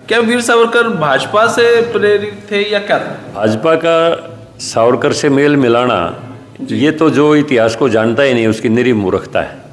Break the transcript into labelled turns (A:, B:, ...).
A: क्या वीर सावरकर भाजपा से प्रेरित थे या क्या था?
B: भाजपा का सावरकर से मेल मिलाना, ये तो जो इतिहास को जानता ही नहीं उसकी निरी मूर्खता है।